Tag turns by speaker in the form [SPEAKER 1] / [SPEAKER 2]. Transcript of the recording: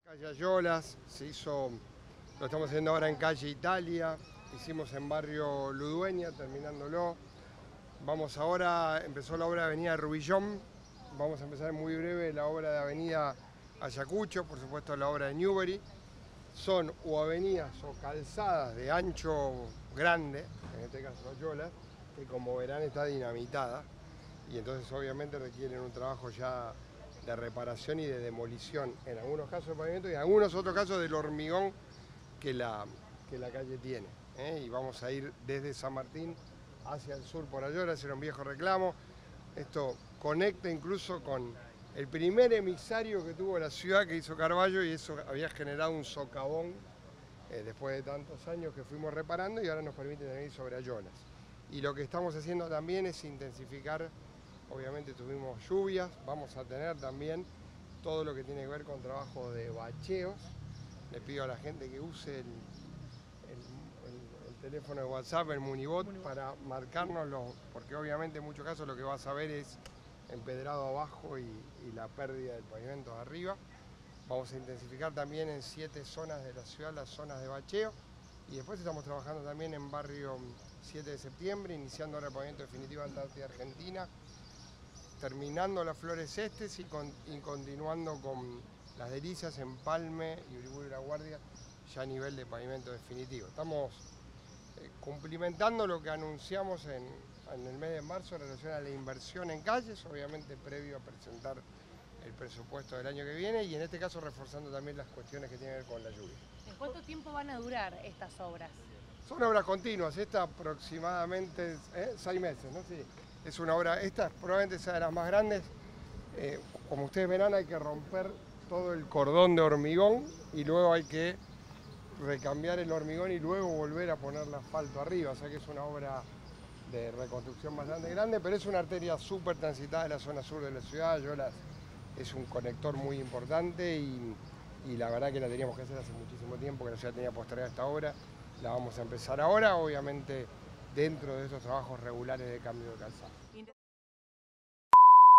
[SPEAKER 1] Calle Ayolas, lo estamos haciendo ahora en calle Italia, hicimos en barrio Ludueña, terminándolo. Vamos ahora, empezó la obra de avenida Rubillón, vamos a empezar en muy breve la obra de avenida Ayacucho, por supuesto la obra de Newbery. Son o avenidas o calzadas de ancho grande, en este caso Ayolas, que como verán está dinamitada y entonces obviamente requieren un trabajo ya de reparación y de demolición, en algunos casos de pavimento y en algunos otros casos del hormigón que la calle tiene. Y vamos a ir desde San Martín hacia el sur por Ayolas, era un viejo reclamo. Esto conecta incluso con el primer emisario que tuvo la ciudad, que hizo Carballo, y eso había generado un socavón después de tantos años que fuimos reparando y ahora nos permite venir sobre Ayolas. Y lo que estamos haciendo también es intensificar. Obviamente tuvimos lluvias, vamos a tener también todo lo que tiene que ver con trabajo de bacheos. Le pido a la gente que use el teléfono de WhatsApp, el Munibot, para marcárnoslo, porque obviamente en muchos casos lo que vas a ver es empedrado abajo y la pérdida del pavimento de arriba. Vamos a intensificar también en 7 zonas de la ciudad las zonas de bacheo y después estamos trabajando también en barrio 7 de septiembre, iniciando ahora el pavimento definitivo de Antártida Argentina, terminando las Flores Estes y continuando con las Delicias, Empalme y Uriburu y La Guardia, ya a nivel de pavimento definitivo. Estamos cumplimentando lo que anunciamos en el mes de marzo en relación a la inversión en calles, obviamente previo a presentar el presupuesto del año que viene y en este caso reforzando también las cuestiones que tienen que ver con la lluvia.
[SPEAKER 2] ¿En cuánto tiempo van a durar estas obras?
[SPEAKER 1] Son obras continuas, esta aproximadamente 6 meses, ¿no? Sí. Es una obra, esta probablemente sea de las más grandes. Como ustedes verán, hay que romper todo el cordón de hormigón y luego hay que recambiar el hormigón y luego volver a poner el asfalto arriba. O sea que es una obra de reconstrucción bastante grande, pero es una arteria súper transitada de la zona sur de la ciudad. Ayolas es un conector muy importante y la verdad que la teníamos que hacer hace muchísimo tiempo, que la ciudad tenía postergada esta obra. La vamos a empezar ahora, obviamente dentro de estos trabajos regulares de cambio de calzado.